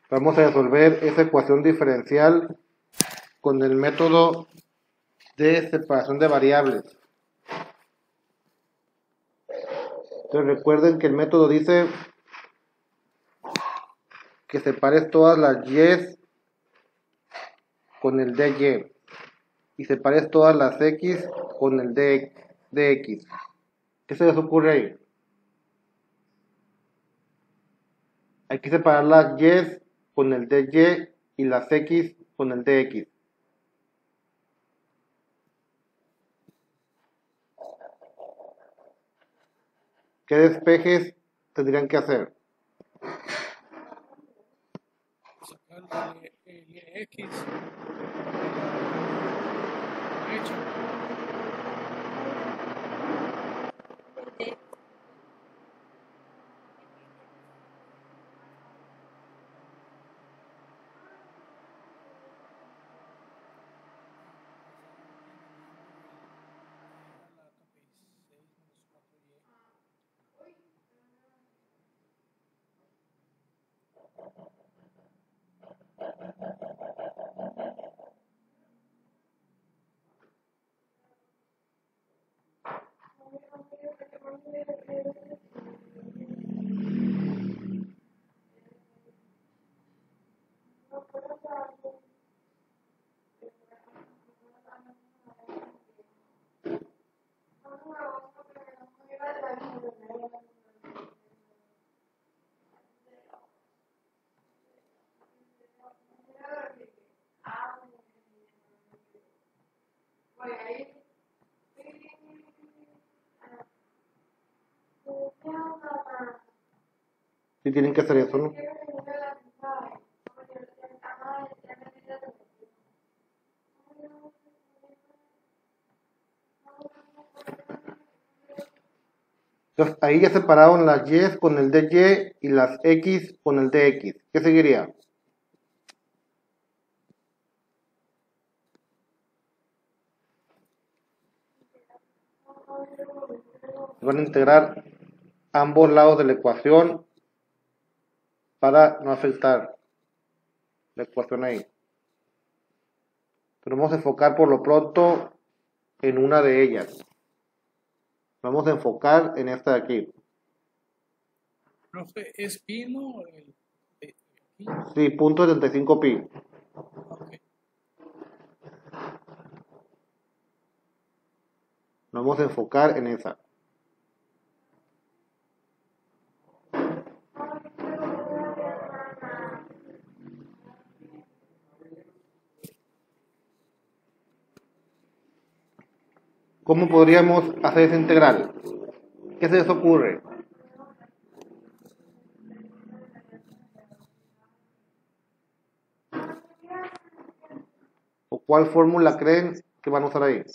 Vamos a resolver esa ecuación diferencial con el método de separación de variables. Entonces recuerden que el método dice que separes todas las y con el dy y separes todas las x con el dx. ¿Qué se les ocurre ahí? Hay que separar las y con el dy y las x con el dx. ¿Qué despejes tendrían que hacer? Sacarle el X derecha. Si tienen que hacer eso, ¿no? Entonces ahí ya separaron las y con el dy y las x con el dx. ¿Qué seguiría? Van a integrar ambos lados de la ecuación para no afectar la ecuación ahí. Pero vamos a enfocar por lo pronto en una de ellas. Vamos a enfocar en esta de aquí. Profe, ¿es pi, no? Aquí. Sí, punto 75 pi. Ok. Vamos a enfocar en esa. ¿Cómo podríamos hacer esa integral? ¿Qué se les ocurre? ¿O cuál fórmula creen que van a usar ahí?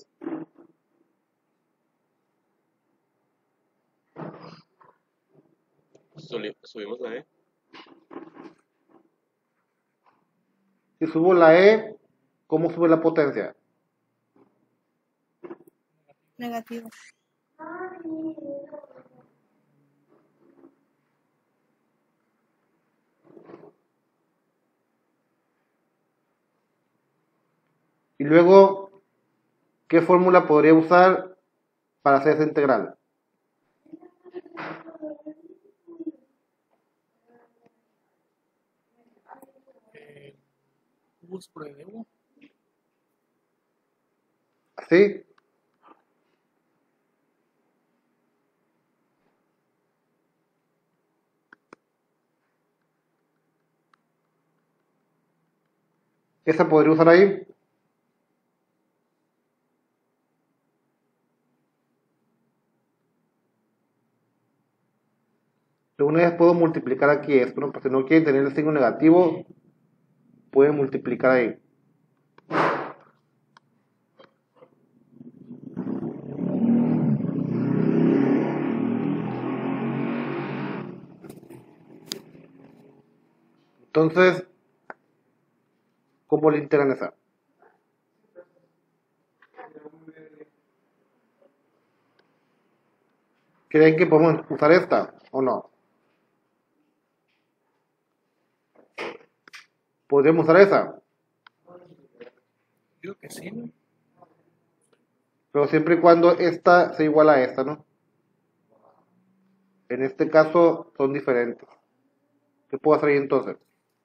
Subimos la E. Si subo la E, ¿cómo sube la potencia? Negativo. Y luego, ¿qué fórmula podría usar para hacer esa integral? Bus por el U. ¿Así? ¿Esa podría usar ahí? De una vez puedo multiplicar aquí esto, ¿no? Porque si no quieren tener el signo negativo, pueden multiplicar ahí. Entonces, ¿cómo le integran esa? ¿Creen que podemos usar esta o no? Podríamos usar esa, Digo que sí, ¿no? pero siempre y cuando esta sea igual a esta, ¿no? En este caso son diferentes. ¿Qué puedo hacer ahí entonces?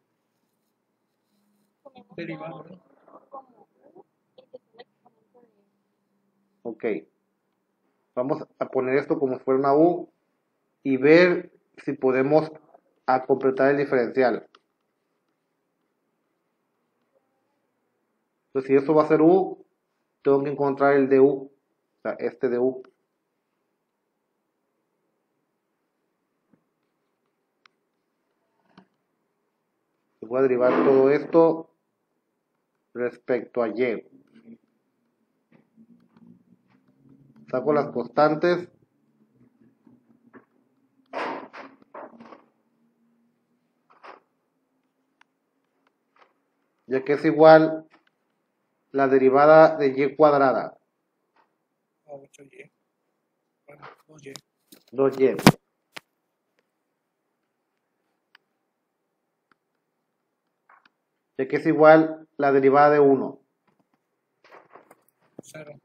Derivado, ¿no? Ok. Vamos a poner esto como si fuera una U y ver si podemos completar el diferencial. Entonces, si esto va a ser U, tengo que encontrar el de U, o sea, este de U. Voy a derivar todo esto respecto a Y. Saco las constantes. Ya que es igual la derivada de Y cuadrada. A 8y. Bueno, 2y. 2Y. Ya que es igual la derivada de 1. 0.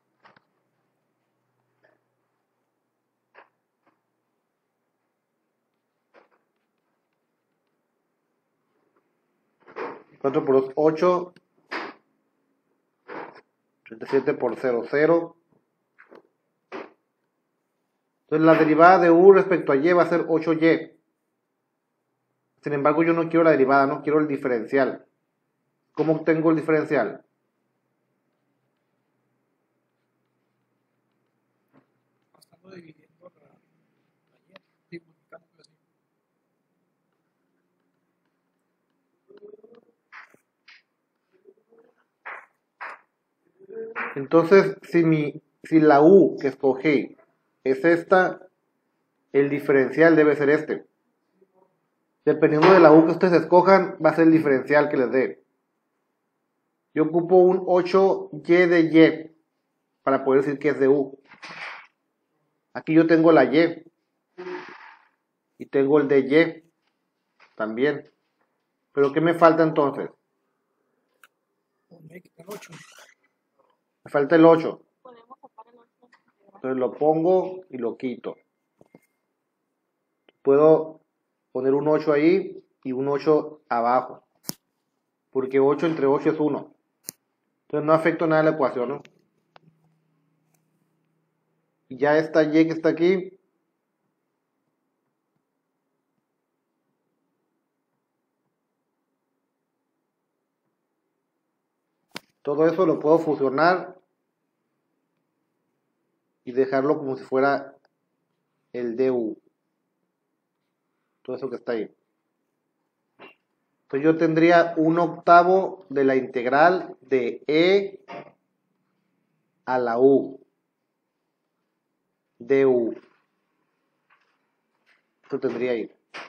4 por 2, 8. 37 por 0, 0. Entonces la derivada de U respecto a Y va a ser 8Y. Sin embargo, yo no quiero la derivada, no quiero el diferencial. ¿Cómo obtengo el diferencial? Estando dividiendo la y. Multiplicando así. Entonces, si la U que escogí es esta, el diferencial debe ser este. Dependiendo de la U que ustedes escojan, va a ser el diferencial que les dé. Yo ocupo un 8Y de Y para poder decir que es de U. Aquí yo tengo la Y y tengo el de Y también. ¿Pero qué me falta entonces? Hay que quitar 8. Me falta el 8. Entonces lo pongo y lo quito. Puedo poner un 8 ahí y un 8 abajo. Porque 8 entre 8 es 1. Entonces no afecta nada a la ecuación, ¿no? Y ya esta Y que está aquí, todo eso lo puedo fusionar y dejarlo como si fuera el du. Todo eso que está ahí. Entonces yo tendría un octavo de la integral de E a la U. Du. Esto tendría ahí.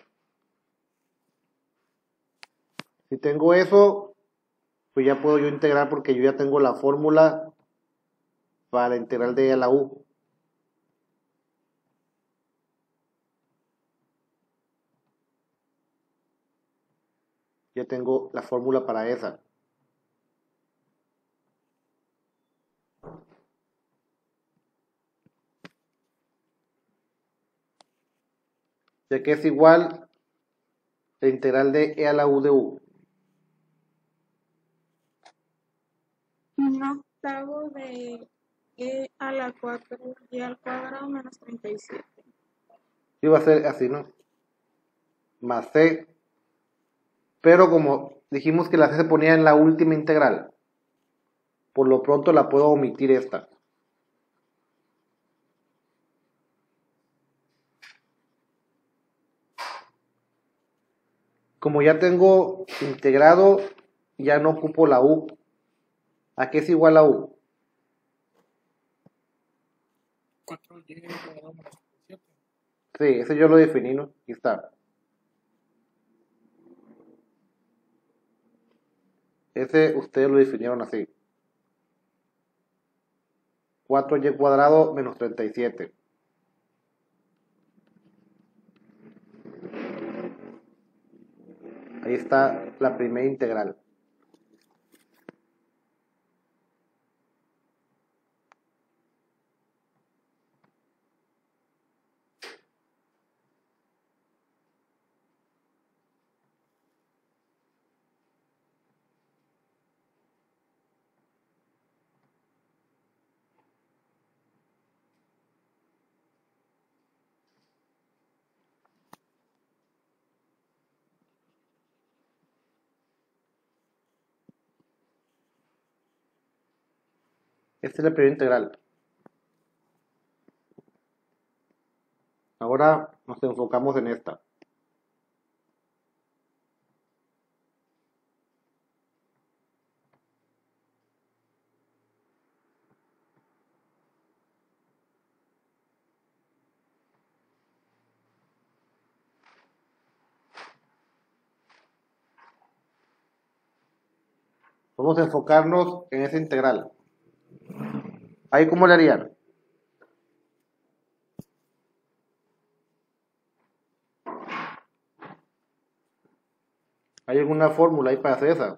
Si tengo eso, pues ya puedo yo integrar porque yo ya tengo la fórmula para la integral de E a la U. Ya tengo la fórmula para esa. Ya que es igual la integral de E a la U de U. Un octavo de e a la 4y al cuadrado menos 37. Sí va a ser así, ¿no? Más C. Pero como dijimos que la C se ponía en la última integral, por lo pronto la puedo omitir esta. Como ya tengo integrado, ya no ocupo la U. ¿A qué es igual a U? 4y cuadrado menos 37. Sí, ese yo lo definí, ¿no? Aquí está. Ese ustedes lo definieron así. 4y cuadrado menos 37. Ahí está la primera integral. Esta es la primera integral. Ahora nos enfocamos en esta. Vamos a enfocarnos en esa integral. ¿Ahí cómo le harían? ¿Hay alguna fórmula ahí para hacer esa?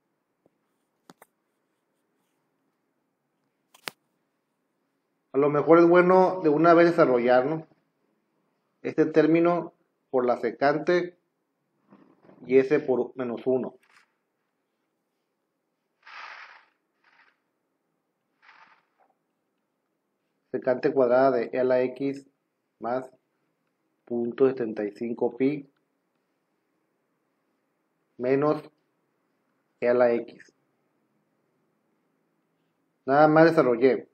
A lo mejor es bueno de una vez desarrollarlo. Este término por la secante y ese por -1. Secante cuadrada de e a la x más 0.75 pi menos e a la x. Nada más desarrollé.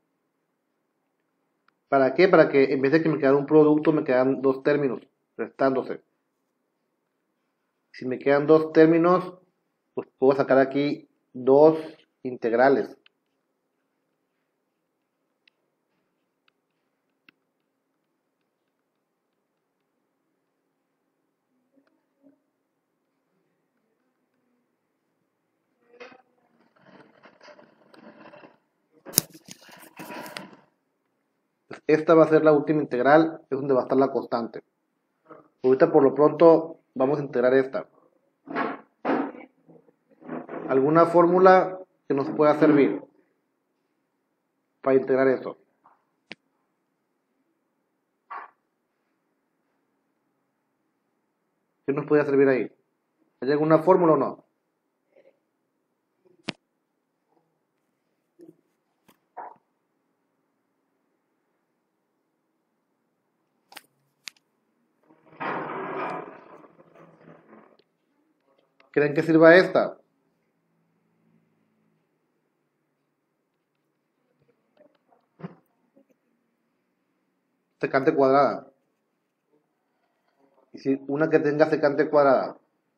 ¿Para qué? Para que en vez de que me quedara un producto, me quedan dos términos restándose. Si me quedan dos términos, pues puedo sacar aquí dos integrales. Esta va a ser la última integral, es donde va a estar la constante. Ahorita por lo pronto vamos a integrar esta. ¿Alguna fórmula que nos pueda servir para integrar eso? ¿Qué nos puede servir ahí? ¿Hay alguna fórmula o no? ¿Creen que sirva esta? Secante cuadrada. Y si una que tenga secante cuadrada.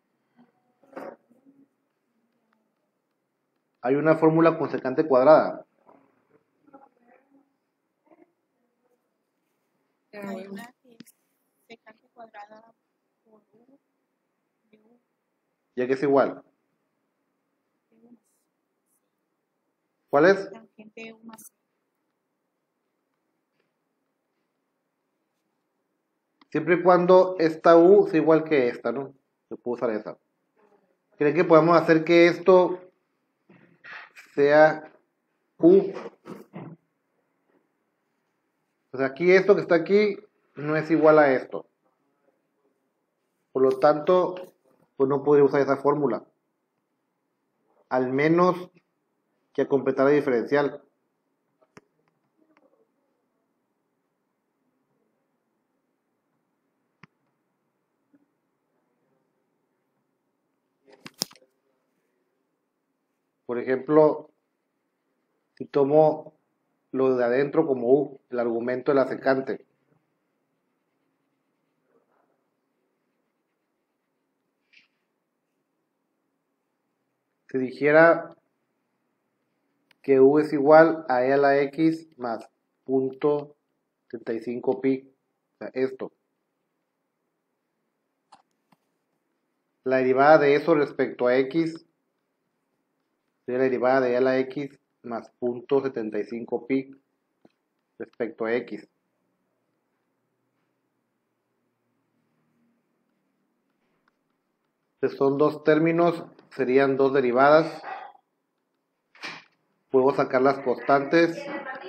Hay una fórmula con secante cuadrada. Hay una que es secante cuadrada por u de u Ya que es igual. de u más ¿Cuál es? tangente u más c. Siempre y cuando esta u sea igual que esta, ¿no? Se puede usar esa. ¿Creen que podemos hacer que esto sea u? Pues aquí esto que está aquí no es igual a esto. Por lo tanto, pues no podría usar esa fórmula. Al menos que a completar la diferencial. Por ejemplo, si tomo lo de adentro como u, el argumento de la secante. Si dijera que u es igual a e a la x más 0.75 pi, o sea, esto. La derivada de eso respecto a x sería la derivada de e a la x más 0.75 pi respecto a x. Entonces son dos términos, serían dos derivadas. Puedo sacar las constantes.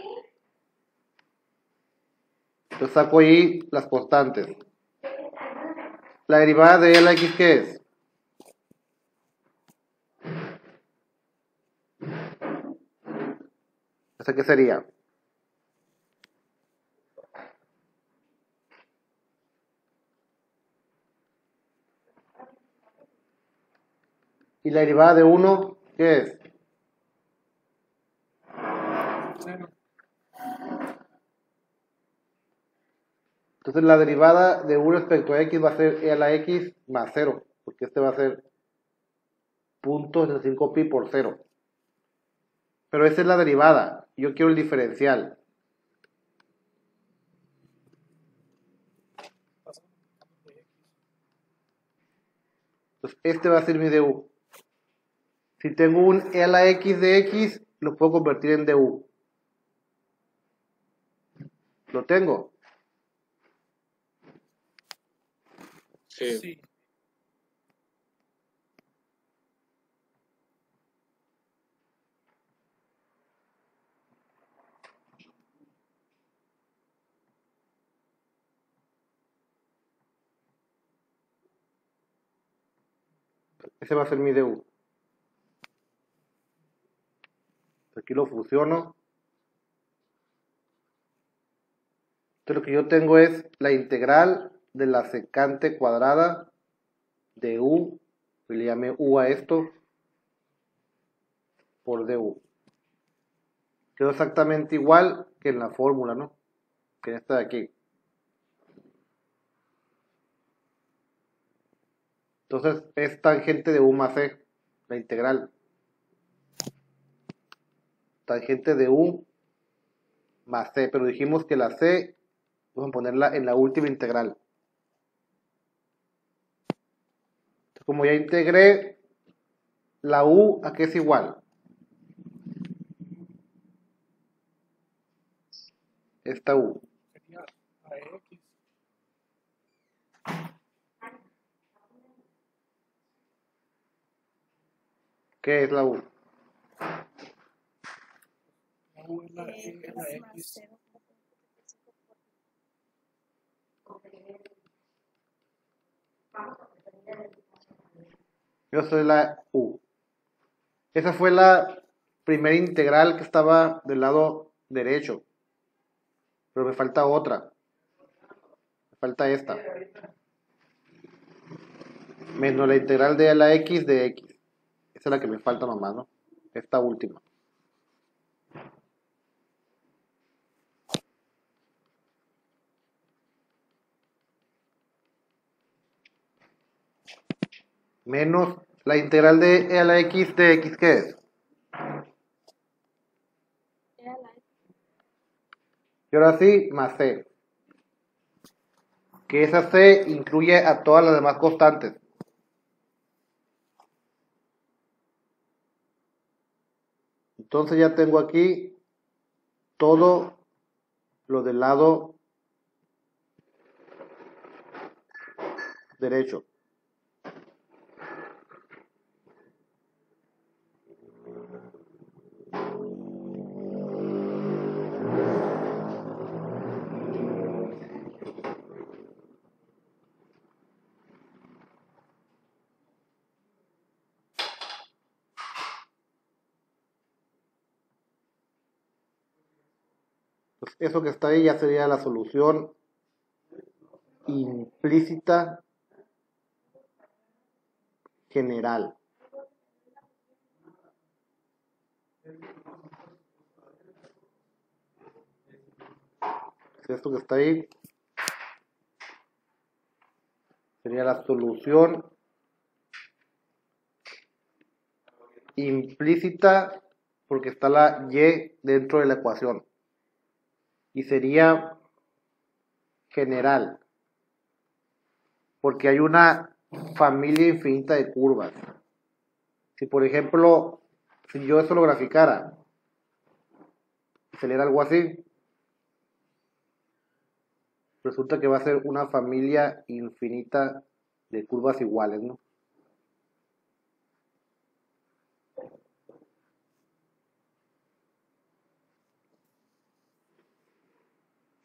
Entonces saco ahí las constantes. La derivada de Lx, ¿qué es? ¿Esa qué sería? ¿Y la derivada de 1, qué es? 0. Entonces la derivada de 1 respecto a x va a ser e a la x más 0, porque este va a ser 0.65 pi por 0. Pero esa es la derivada, yo quiero el diferencial. Entonces este va a ser mi du. Si tengo un e a la x de x, lo puedo convertir en du. ¿Lo tengo? Sí. Sí. Ese va a ser mi du. Aquí lo fusiono. Entonces lo que yo tengo es la integral de la secante cuadrada de u, que le llamé u a esto, por du. Quedó exactamente igual que en la fórmula, ¿no? Que en esta de aquí. Entonces es tangente de u más c, la integral. Tangente de u más c, pero dijimos que la c vamos a ponerla en la última integral. Entonces, como ya integré, la u a qué es igual. Esta u. Sería AX. ¿Qué es la u? La U es la X. Yo soy la u. Esa fue la primera integral que estaba del lado derecho. Pero me falta otra. Me falta esta. Menos la integral de la x de x. Esa es la que me falta nomás, ¿no? Esta última. Menos la integral de e a la x de x, ¿qué es? Y ahora sí, más c. Que esa c incluye a todas las demás constantes. Entonces ya tengo aquí todo lo del lado derecho. Pues eso que está ahí ya sería la solución implícita general. Esto que está ahí sería la solución implícita porque está la y dentro de la ecuación. Y sería general porque hay una familia infinita de curvas. Si por ejemplo, si yo eso lo graficara, saliera algo así, resulta que va a ser una familia infinita de curvas iguales, ¿no?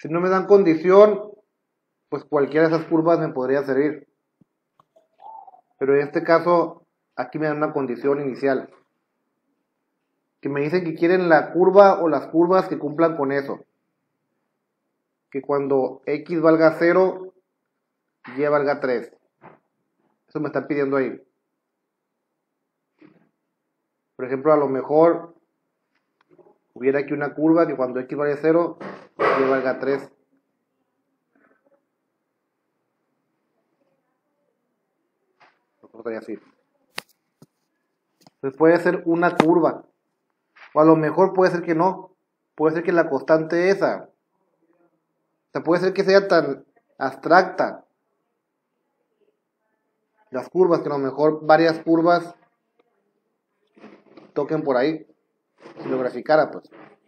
Si no me dan condición, pues cualquiera de esas curvas me podría servir. Pero en este caso, aquí me dan una condición inicial. Que me dicen que quieren la curva o las curvas que cumplan con eso. Que cuando X valga 0, Y valga 3. Eso me están pidiendo ahí. Por ejemplo, a lo mejor hubiera aquí una curva que cuando X vale 0, Y valga 3. Así. Entonces puede ser una curva. O a lo mejor puede ser que no. Puede ser que la constante esa. O sea, puede ser que sea tan abstracta las curvas, que a lo mejor varias curvas toquen por ahí. Si lo graficara, pues.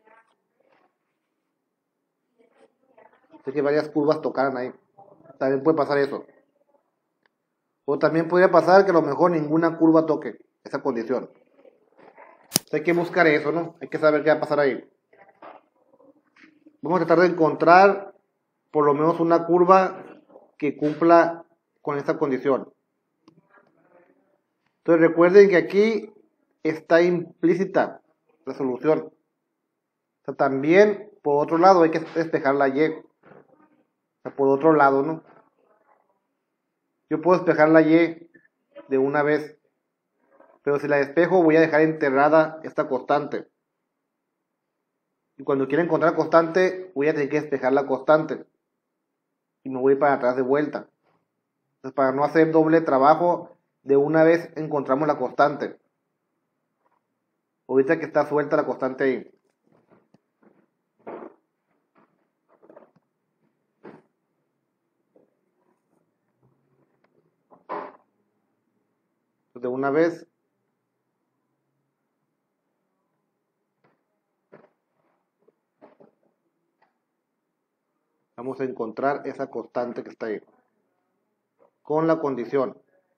Sé que varias curvas tocaran ahí. También puede pasar eso. O también podría pasar que a lo mejor ninguna curva toque esa condición. Hay que buscar eso, ¿no? Hay que saber qué va a pasar ahí. Vamos a tratar de encontrar por lo menos una curva que cumpla con esta condición. Entonces recuerden que aquí está implícita la solución. O sea, también, por otro lado, hay que despejar la Y. O sea, por otro lado, ¿no? Yo puedo despejar la Y de una vez. Pero si la despejo, voy a dejar enterrada esta constante. Y cuando quiera encontrar constante, voy a tener que despejar la constante. Y me voy para atrás de vuelta. Entonces, para no hacer doble trabajo, de una vez encontramos la constante. Ahorita que está suelta la constante ahí. Entonces, de una vez vamos a encontrar esa constante que está ahí. Con la condición.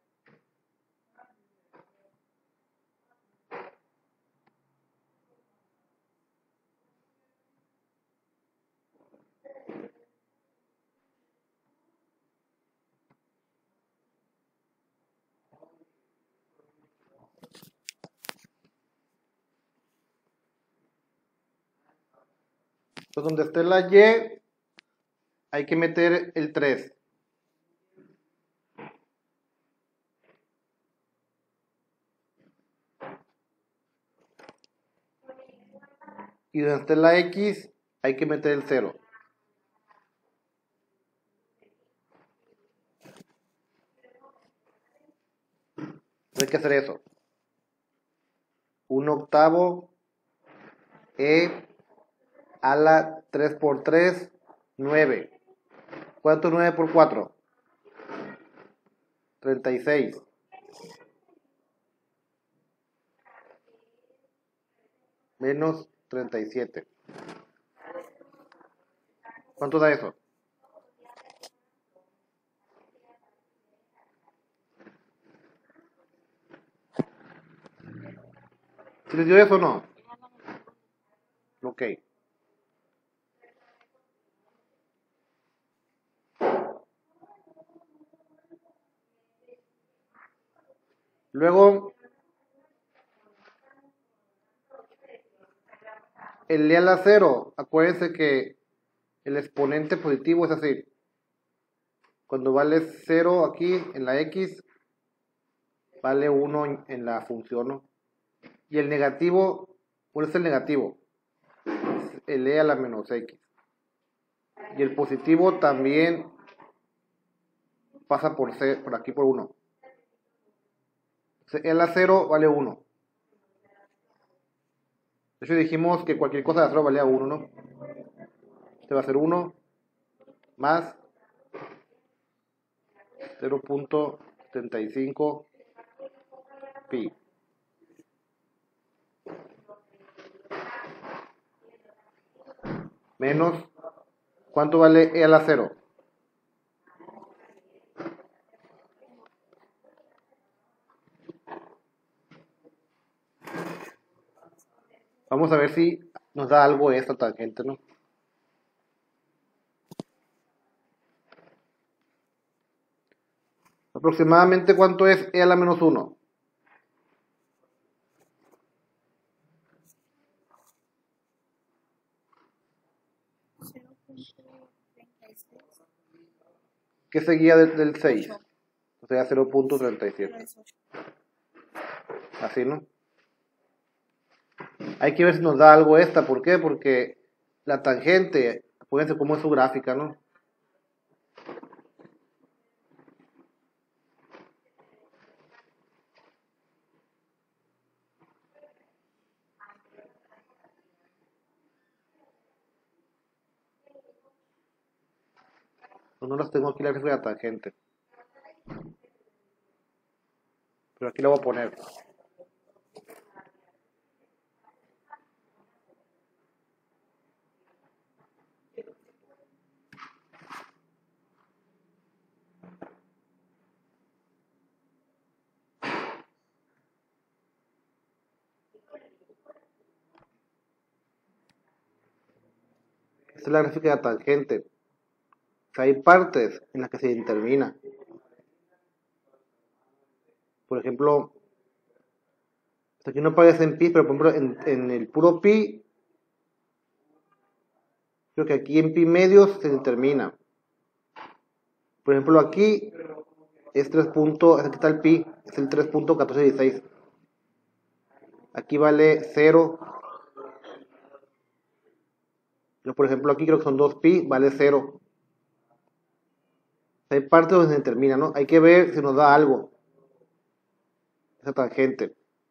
Entonces, donde esté la Y, hay que meter el 3. Y donde esté la X, hay que meter el 0. Hay que hacer eso. 1/8 E a la 3 por 3, 9. ¿Cuánto es 9 por 4? 36. Menos 37. ¿Cuánto da eso? ¿Se les dio eso o no? Ok. Luego, el E a la 0, acuérdense que el exponente positivo es así. Cuando vale 0 aquí en la X, vale 1 en la función, ¿no? Y el negativo, ¿cuál es el negativo? Es el E a la menos X. Y el positivo también pasa por aquí por 1. E a la 0 vale 1. De hecho dijimos que cualquier cosa de 0 valía 1, ¿no? Este va a ser 1 más 0.75 pi. Menos, ¿cuánto vale E a la 0? Vamos a ver si nos da algo esta tangente, ¿no? Aproximadamente, ¿cuánto es e a la menos 1? ¿Qué seguía del 6? O sea, 0.37. Así, ¿no? Hay que ver si nos da algo esta. ¿Por qué? Porque la tangente, acuérdense cómo es su gráfica, ¿no? No las tengo aquí la gráfica de la tangente. Pero aquí la voy a poner. Esta es la gráfica de la tangente. O sea, hay partes en las que se determina. Por ejemplo, aquí no aparece en pi, pero por ejemplo en el puro pi, creo que aquí en pi medios se determina. Por ejemplo, aquí es 3 puntos, aquí está el pi, es el 3.1416. Aquí vale 0. Yo, por ejemplo, aquí creo que son 2 pi, vale 0. Hay partes donde se determina, ¿no? Hay que ver si nos da algo. Esa tangente.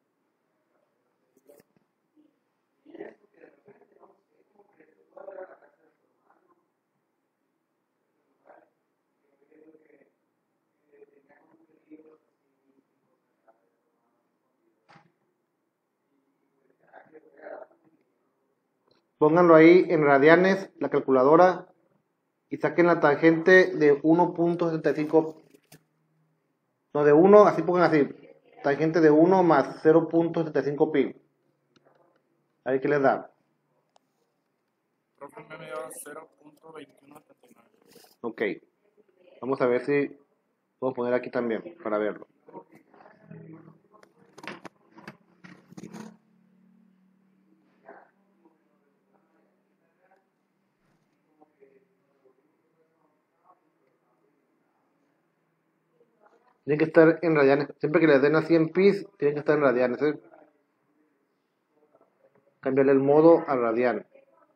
Pónganlo ahí en radianes, la calculadora, y saquen la tangente de 1.75. No, de 1, así pongan así. Tangente de 1 más 0.75 pi. A ver qué les da. Profe, me dio 0.2179. Ok. Vamos a ver si puedo poner aquí también para verlo. Tienen que estar en radianes. Siempre que les den a 100 pi, tienen que estar en radianes. Cambiarle el modo a radian.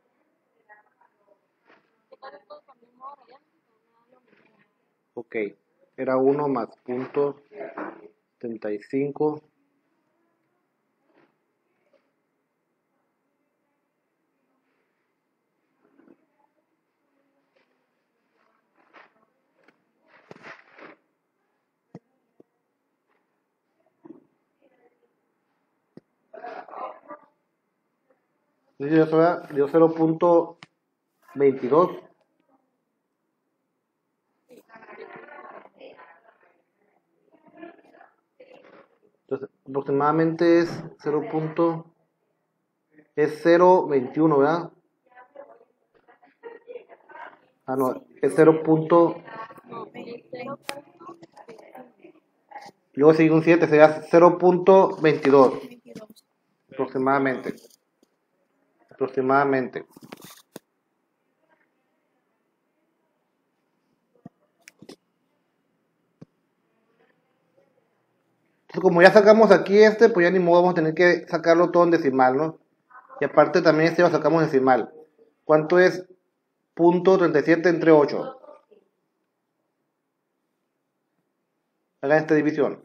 Ok. Era 1 más punto 75. Dio 0.22. Entonces, aproximadamente es 0.21, ¿verdad? Ah, no, es 0. Luego sigue un 7, sería 0.22 aproximadamente. Aproximadamente. Entonces, como ya sacamos aquí pues ya ni modo, vamos a tener que sacarlo todo en decimal, ¿no? Y aparte también lo sacamos en decimal. ¿Cuánto es .37 entre 8? Hagan esta división.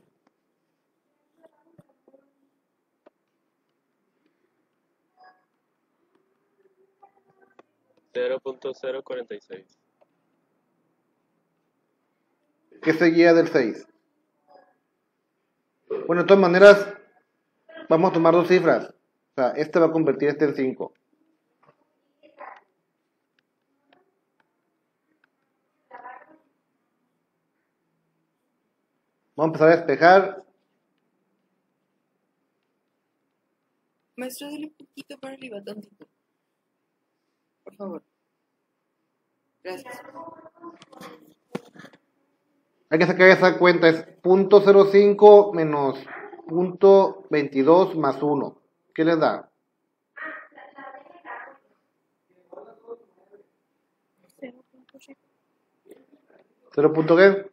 .046. ¿Qué seguía del 6? Bueno, de todas maneras, vamos a tomar dos cifras. O sea, este va a convertir este en 5. Vamos a empezar a despejar. Maestro, dale un poquito para arriba, tantito. Por favor. Gracias. Hay que sacar esa cuenta, es 0.05 menos 0.22 más 1. ¿Qué les da? 0.83. 0. ¿Qué?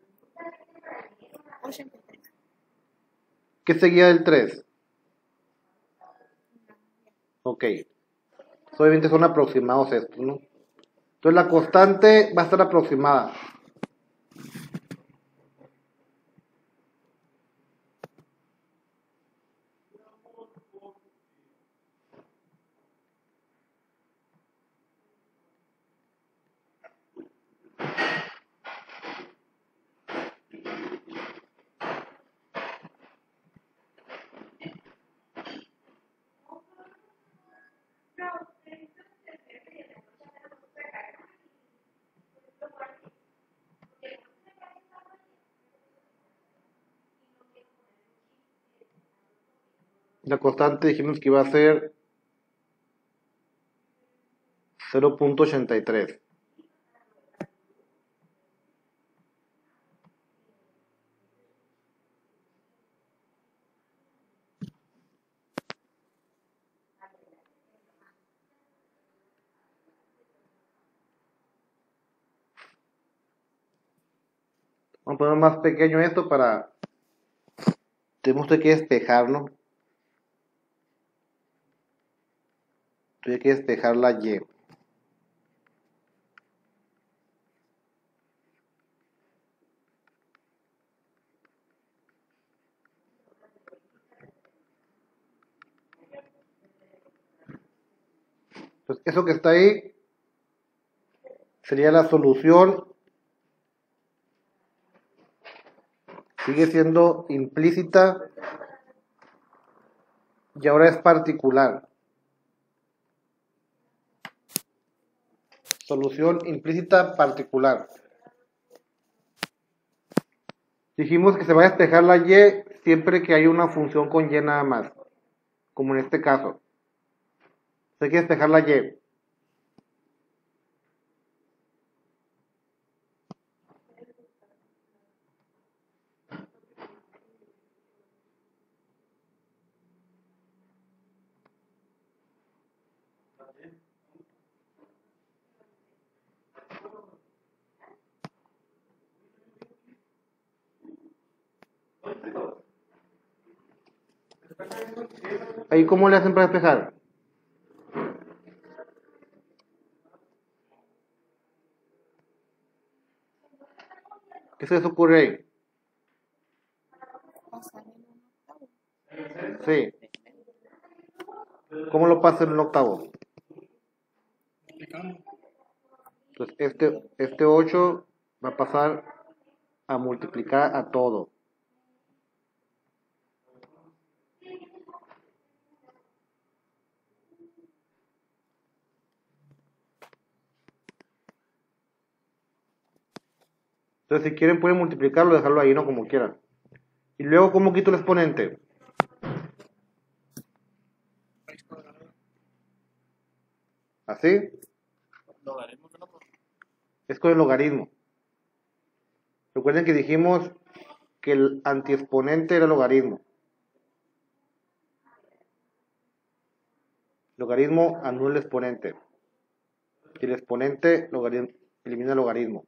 83. ¿Qué seguía del 3? Ok. Obviamente son aproximados estos, ¿no? Entonces la constante va a estar aproximada. La constante dijimos que iba a ser 0.83. Vamos a poner más pequeño esto para... Tenemos que despejar, ¿no? Hay que despejar la Y. Entonces, eso que está ahí sería la solución. Sigue siendo implícita y ahora es particular. Solución implícita particular. Dijimos que se va a despejar la Y siempre que haya una función con Y nada más, como en este caso. Hay que despejar la Y. Ahí, ¿cómo le hacen para despejar? ¿Qué se les ocurre ahí? Pasar en un octavo. Sí. ¿Cómo lo pasa en un octavo? Multiplicando. Entonces, este 8 va a pasar a multiplicar a todo. Entonces, si quieren, pueden multiplicarlo, dejarlo ahí, ¿no? Como quieran. Y luego, ¿cómo quito el exponente? Raíz cuadrada. ¿Así? Logaritmo de la por. Es con el logaritmo. Recuerden que dijimos que el antiexponente era el logaritmo. Logaritmo anula el exponente. Y el exponente elimina el logaritmo.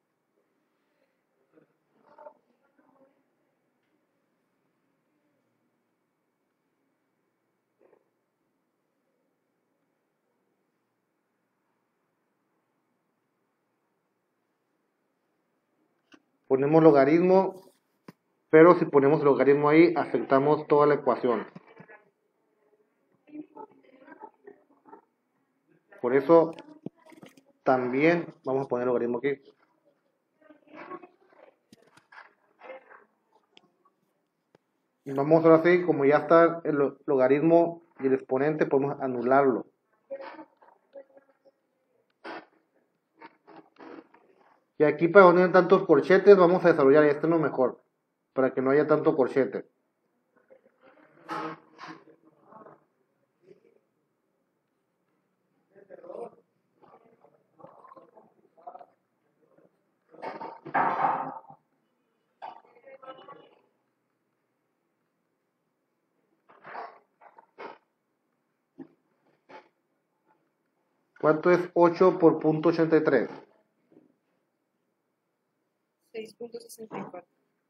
Ponemos logaritmo, pero si ponemos el logaritmo ahí, afectamos toda la ecuación. Por eso, también vamos a poner el logaritmo aquí. Y vamos ahora sí, como ya está el logaritmo y el exponente, podemos anularlo. Y aquí para no tener tantos corchetes, vamos a desarrollar este no mejor, para que no haya tanto corchete. ¿Cuánto es 8 por punto 83? 6.64.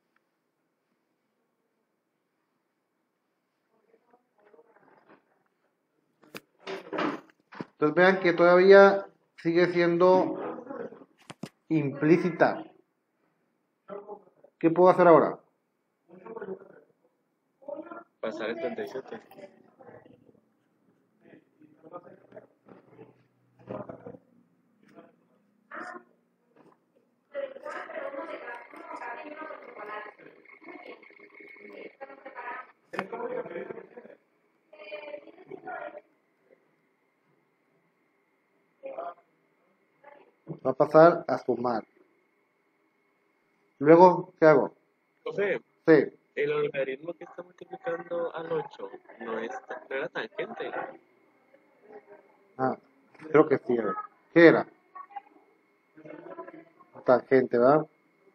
Entonces vean que todavía sigue siendo implícita. ¿Qué puedo hacer ahora? Pasar el 37. Va a pasar a sumar. Luego, ¿qué hago? Profe, Sí. el logaritmo que está multiplicando al 8 no era tangente. Ah, creo que sí. A ver. ¿Qué era? Tangente, ¿verdad?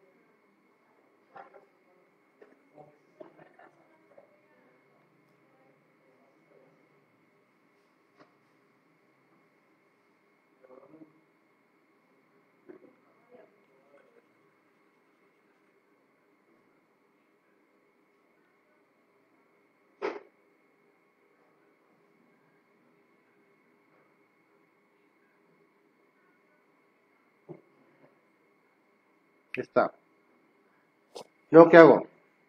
Está. ¿Luego qué hago?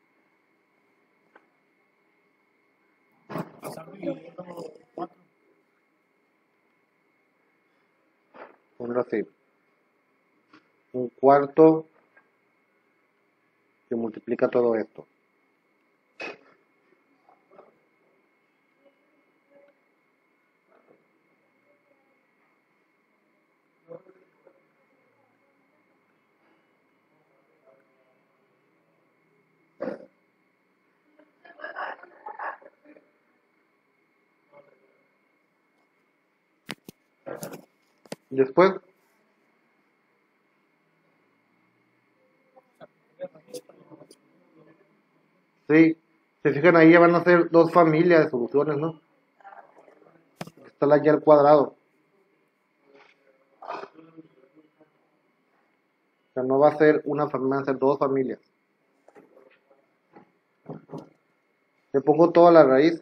Pasar dividiendo 4. Ponerlo así. Un cuarto que multiplica todo esto. Después, sí, se fijan ahí ya van a ser dos familias de soluciones, ¿no? Está la y al cuadrado. O sea, no va a ser una familia, van a ser dos familias. Le pongo toda la raíz,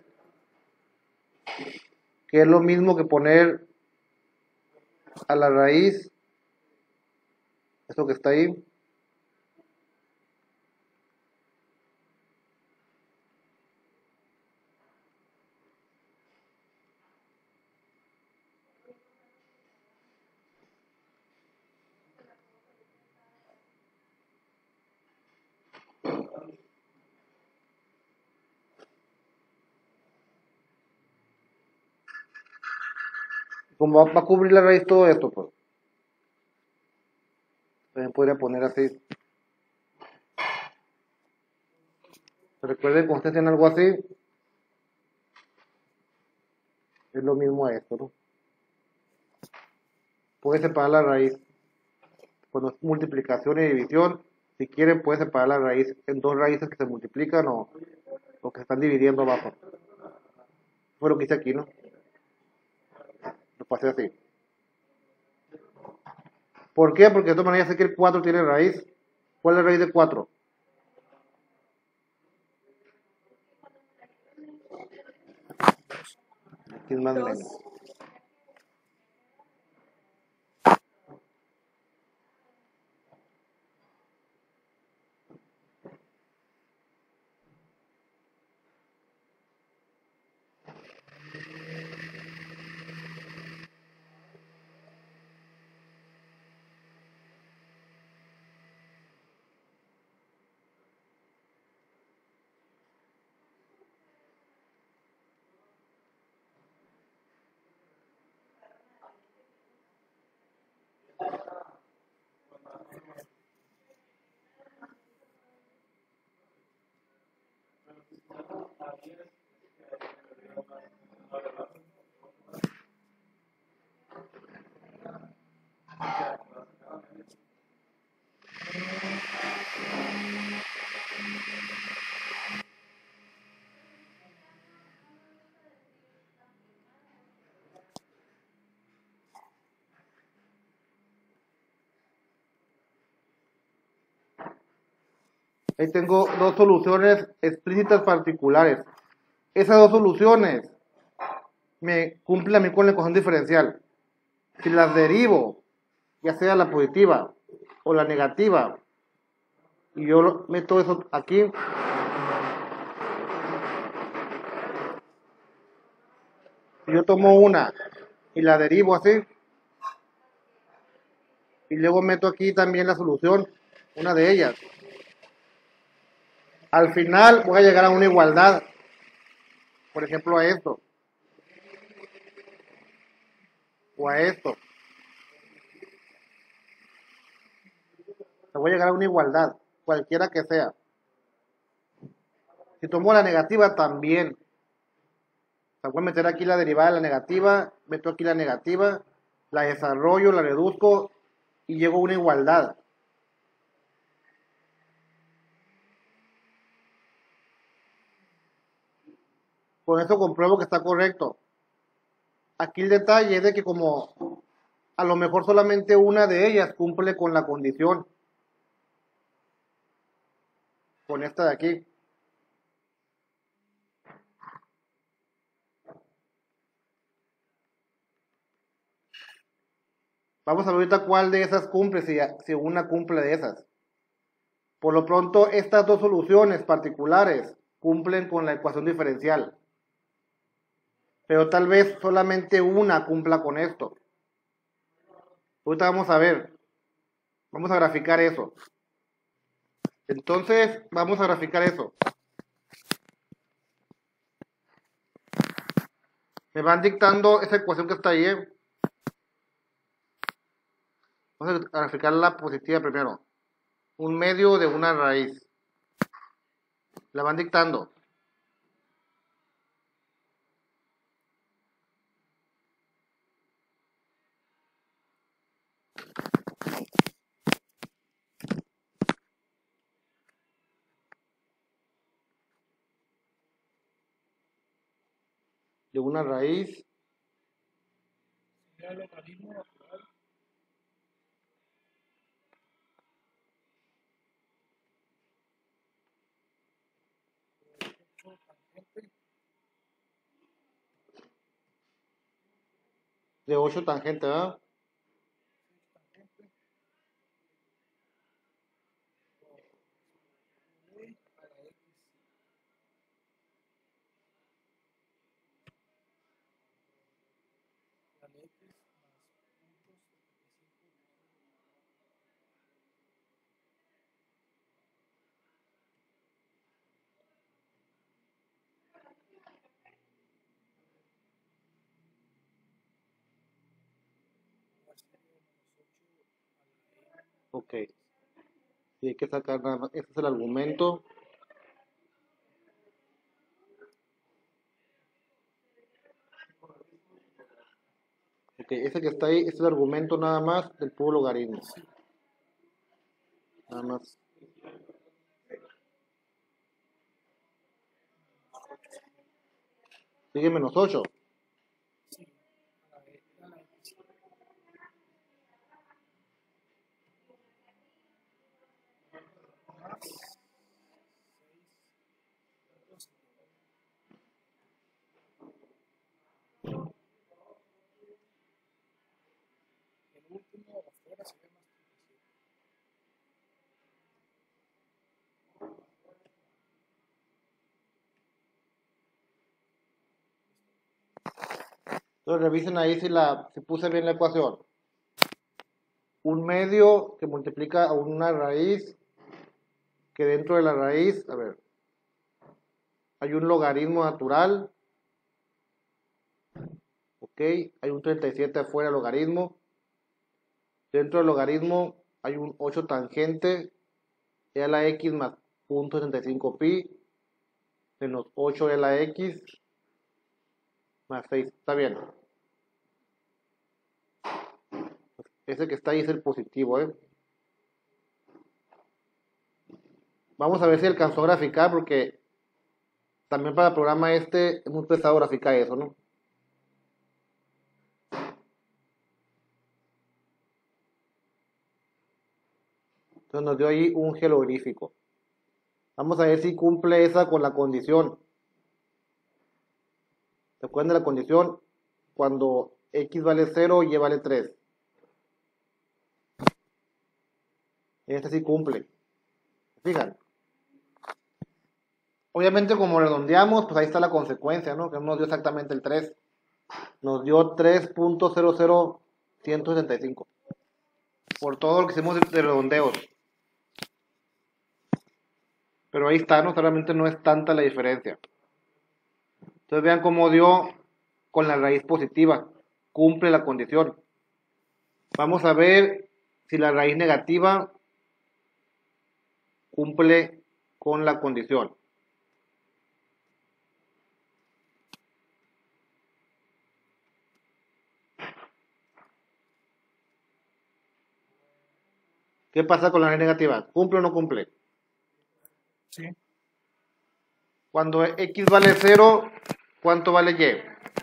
que es lo mismo que poner a la raíz, esto que está ahí, como va a cubrir la raíz todo esto, pues. También podría poner así. Recuerden, cuando ustedes tienen algo así, es lo mismo a esto, ¿no? Puede separar la raíz. Cuando es multiplicación y división, si quieren, puede separar la raíz en dos raíces que se multiplican o que se están dividiendo abajo. Fue lo que hice aquí, ¿no? Lo pasé así. ¿Por qué? Porque de todas maneras sé que el 4 tiene raíz. ¿Cuál es la raíz de 4? Aquí es más Dos. menos. Ahí tengo dos soluciones explícitas particulares. Esas dos soluciones me cumplen a mí con la ecuación diferencial. Si las derivo, ya sea la positiva o la negativa, y yo meto eso aquí, si yo tomo una y la derivo así, y luego meto aquí también la solución, una de ellas, al final voy a llegar a una igualdad, por ejemplo a esto, o a esto. Voy a llegar a una igualdad, cualquiera que sea. Si tomo la negativa también, o sea, voy a meter aquí la derivada de la negativa, meto aquí la negativa, la desarrollo, la reduzco y llego a una igualdad. Con eso compruebo que está correcto. Aquí el detalle es de que como a lo mejor solamente una de ellas cumple con la condición, con esta de aquí. Vamos a ver ahorita cuál de esas cumple, si una cumple de esas. Por lo pronto, estas dos soluciones particulares cumplen con la ecuación diferencial. Pero tal vez solamente una cumpla con esto. Ahorita vamos a ver. Vamos a graficar eso. Entonces, vamos a graficar eso. Me van dictando esa ecuación que está ahí, ¿eh? Vamos a graficar la positiva primero. Un medio de una raíz. La van dictando. De una raíz Sería el logaritmo natural de 8 tangente de 8 tangente, ¿verdad? tangente b a la x a la x más puntos 75. La serie -8 a la Ok. Y hay que sacar nada más. Este es el argumento. Ok, ese que está ahí es el argumento nada más del puro logaritmo. Nada más. Sigue -8. sí, a la x más 6 puntos. El último afuera sería más 37. Entonces revisen ahí si puse bien la ecuación. Un medio que multiplica a una raíz, que dentro de la raíz, a ver, hay un logaritmo natural. Ok, hay un 37 afuera del logaritmo. Dentro del logaritmo hay un 8 tangente e a la x más 0.75 pi menos 8 e a la x más 6. Está bien. Ese que está ahí es el positivo, ¿eh? Vamos a ver si alcanzó a graficar porque también para el programa este es muy pesado graficar eso, ¿no? Entonces nos dio ahí un jeroglífico. Vamos a ver si cumple esa con la condición. ¿Se acuerdan de la condición? Cuando x vale 0 y y vale 3. Este sí cumple. Fijan. Obviamente como redondeamos, pues ahí está la consecuencia, ¿no? Que no nos dio exactamente el 3. Nos dio 3.00175. Por todo lo que hicimos de redondeos. Pero ahí está, ¿no? Realmente no es tanta la diferencia. Entonces vean cómo dio con la raíz positiva. Cumple la condición. Vamos a ver si la raíz negativa cumple con la condición. ¿Qué pasa con la raíz negativa? ¿Cumple o no cumple? Sí. Cuando x vale 0, ¿cuánto vale y?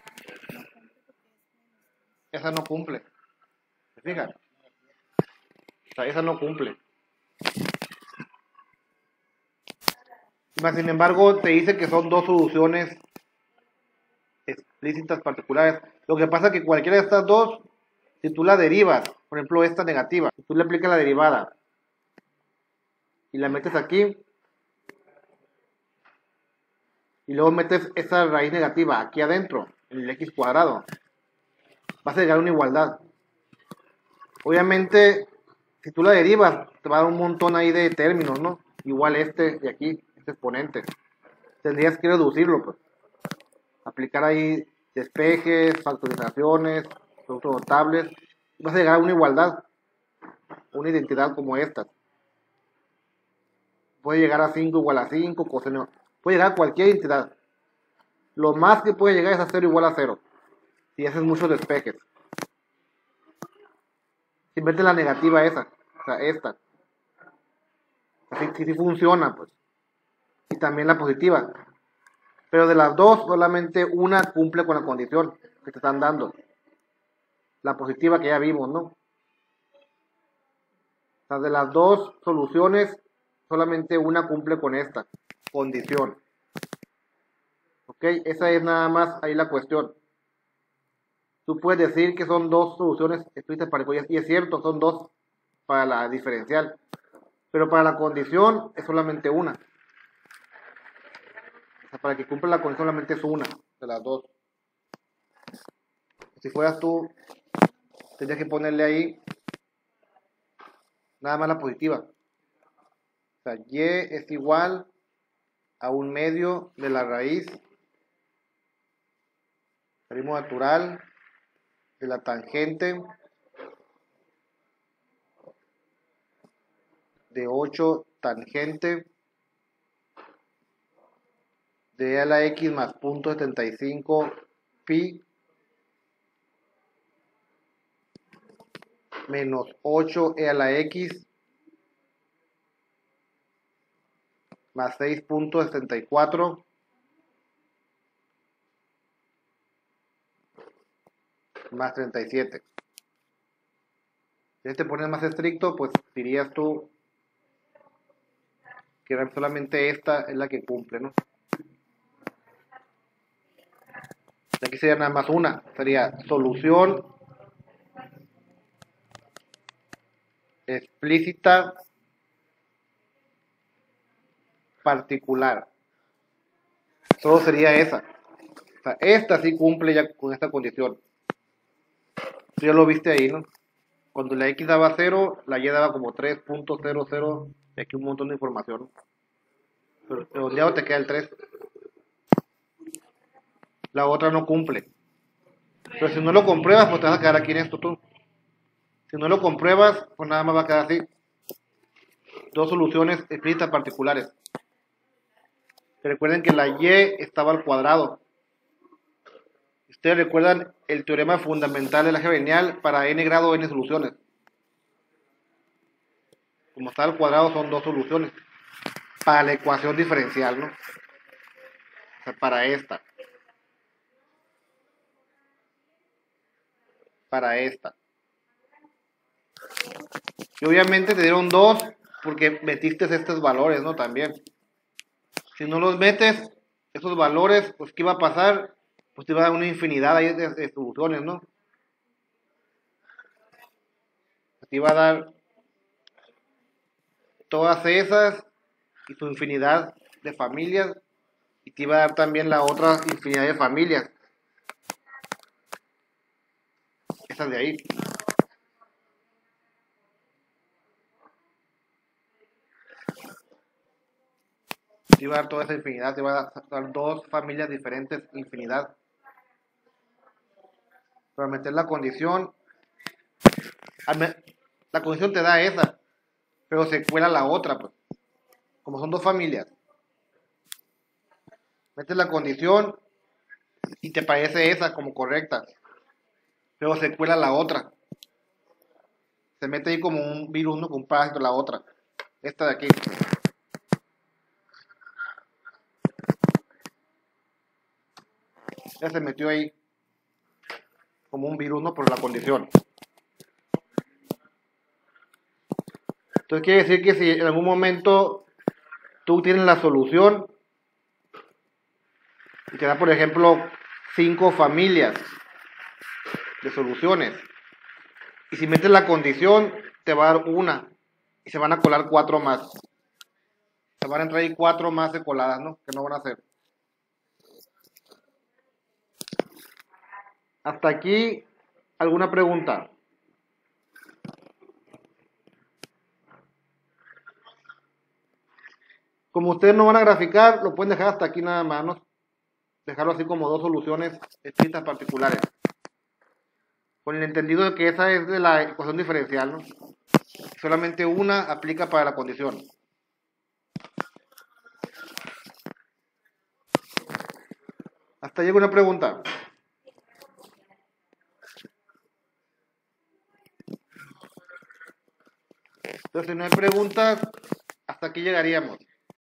Esa no cumple. ¿Se fijan? O sea, esa no cumple. Sin embargo, te dice que son dos soluciones explícitas particulares. Lo que pasa es que cualquiera de estas dos, si tú la derivas, por ejemplo esta negativa, si tú le aplicas la derivada y la metes aquí, y luego metes esa raíz negativa aquí adentro, en el x cuadrado, vas a llegar a una igualdad. Obviamente, si tú la derivas, te va a dar un montón ahí de términos, ¿no? Igual este de aquí, este exponente. Tendrías que reducirlo, pues. Aplicar ahí despejes, factorizaciones, productos notables. Vas a llegar a una igualdad, una identidad como esta. Puede llegar a 5 igual a 5, coseno. Puede llegar a cualquier identidad. Lo más que puede llegar es a 0 igual a 0. Si haces muchos despejes. Si metes la negativa esa, o sea, esta. Así sí funciona, pues. Y también la positiva. Pero de las dos, solamente una cumple con la condición que te están dando. La positiva que ya vimos, ¿no? O sea, de las dos soluciones, solamente una cumple con esta condición. ¿Ok? Esa es nada más ahí la cuestión. Tú puedes decir que son dos soluciones explícitas particulares, y es cierto, son dos para la diferencial. Pero para la condición es solamente una. O sea, para que cumpla la condición solamente es una de las dos. Si fueras tú, tendrías que ponerle ahí nada más la positiva. O sea, y es igual a un medio de la raíz primo natural de la tangente de 8 tangente de e a la x más 0.75 pi menos 8e a la x más 6.74 más 37. Si te pones más estricto, pues dirías tú que solamente esta es la que cumple, ¿no? Aquí sería nada más una, sería solución explícita particular. Solo sería esa. O sea, esta sí cumple ya con esta condición. Tú ya lo viste ahí, ¿no? Cuando la x daba 0, la y daba como 3.00, y aquí un montón de información, ¿no? Pero redondeado te queda el 3. La otra no cumple. Pero si no lo compruebas, pues te vas a quedar aquí en esto tú. Si no lo compruebas, pues nada más va a quedar así. Dos soluciones explícitas particulares. Recuerden que la y estaba al cuadrado. Ustedes recuerdan el teorema fundamental del álgebra lineal para n grado n soluciones. Como está al cuadrado, son dos soluciones. Para la ecuación diferencial, ¿no? O sea, para esta. Para esta. Y obviamente te dieron dos porque metiste estos valores, ¿no? También. Si no los metes, esos valores, pues ¿qué iba a pasar? Pues te iba a dar una infinidad ahí de soluciones, ¿no? Te iba a dar todas esas y su infinidad de familias y te iba a dar también la otra infinidad de familias, esas de ahí. Te iba a dar toda esa infinidad, te iba a dar dos familias diferentes, infinidad. Para meter la condición, la condición te da esa, pero se cuela la otra, pues. Como son dos familias, metes la condición y te parece esa como correcta, pero se cuela la otra. Se mete ahí como un virus, ¿no? Con un parásito la otra. Esta de aquí. Ya se metió ahí como un virus, ¿no? Por la condición. Entonces quiere decir que si en algún momento tú tienes la solución y te da, por ejemplo, 5 familias de soluciones, y si metes la condición, te va a dar una, y se van a colar 4 más. Se van a entrar ahí 4 más de coladas, ¿no? Que no van a hacer. Hasta aquí, ¿alguna pregunta? Como ustedes no van a graficar, lo pueden dejar hasta aquí nada más, ¿no? Dejarlo así como dos soluciones escritas particulares. Con el entendido de que esa es de la ecuación diferencial, ¿no? Solamente una aplica para la condición. Hasta llega una pregunta. Entonces, si no hay preguntas, hasta aquí llegaríamos.